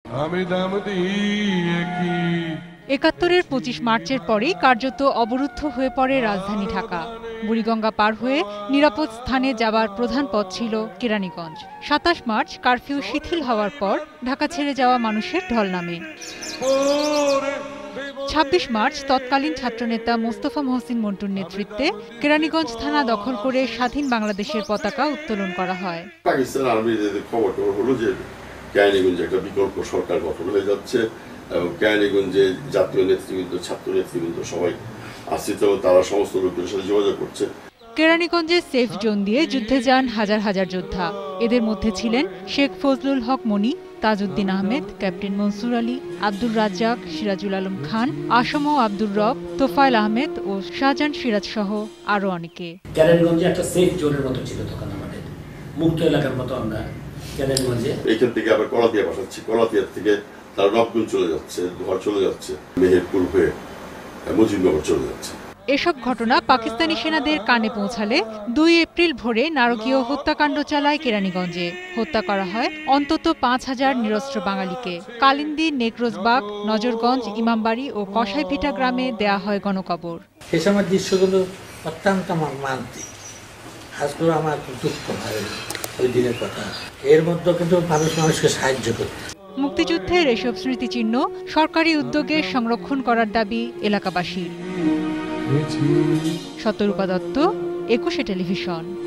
একাত্তরের ২৫ মার্চের পরেই কার্যত অবরুদ্ধ হয়ে পড়ে রাজধানী ঢাকা। বুড়িগঙ্গা পার হয়ে নিরাপদ স্থানে যাওয়ার প্রধান পথ ছিল কেরানীগঞ্জ। ২৭ মার্চ কারফিউ শিথিল হওয়ার পর ঢাকা ছেড়ে যাওয়া মানুষের ঢল নামে। ২৬ মার্চ তৎকালীন ছাত্রনেতা মোস্তফা মহসিন মন্টুর নেতৃত্বে কেরানীগঞ্জ থানা দখল করে স্বাধীন বাংলাদেশের পতাকা উত্তোলন করা হয়। পাকিস্তান আর্মিদের খবর হলো যে কেরানীগঞ্জে একটা বিকল্প সরকার গঠন হয়ে যাচ্ছে এবং কেরানীগঞ্জে জাতীয় নেতৃবৃন্দ, ছাত্র নেতৃবৃন্দ সবাই আসছে, তারা সমস্ত লোকদের সাথে যোগাযোগ করছে। কেরানীগঞ্জে সেফ জোন দিয়ে যুদ্ধে যান হাজার হাজার যোদ্ধা। এদের মধ্যে ছিলেন শেখ ফজলুল হক মনি, তাজউদ্দিন আহমেদ, ক্যাপ্টেন মনসুর আলী, আব্দুর রাজ্জাক, সিরাজুল আলম খান, আসম আব্দুর রব, তোফায়েল আহমেদ ও শাহজাহান সিরাজ সহ আরো অনেকে। কেরানীগঞ্জে একটা সেফ জোনের মতো ছিল তখন, আমাদের মুক্ত এলাকার মতো। আমরা কেরানীগঞ্জে এইখান থেকে আবার কলাতিয়া পাঠাচ্ছি, কলাতিয়ার থেকে তার নবগুন চলে যাচ্ছে, ঘর চলে যাচ্ছে, মেহেরপুর হয়ে মুজিবনগর চলে যাচ্ছে। এসব ঘটনা পাকিস্তানি সেনাদের কানে পৌঁছালে ২ এপ্রিল ভোরে নারকীয় হত্যাকাণ্ড চালায় কেরানীগঞ্জে। হত্যা করা হয় অন্তত ৫,০০০ নিরস্ত্র বাঙালিকে। কালিন্দী, নেকরোজবাগ, নজরগঞ্জ, ইমামবাড়ি ও কসাইভিটা গ্রামে দেয়া হয় গণকবর। সে সময় দৃশ্যগুলো অত্যন্ত মর্মান্তিক। আজকেও আমার দুঃখ হয় ওই দিনের কথা। এর মধ্যে কিন্তু মানুষকে সাহায্য করত। মুক্তিযুদ্ধের এসব স্মৃতিচিহ্ন সরকারি উদ্যোগে সংরক্ষণ করার দাবি এলাকাবাসীর। শতরূপা দত্ত, ২১ টেলিভিশন।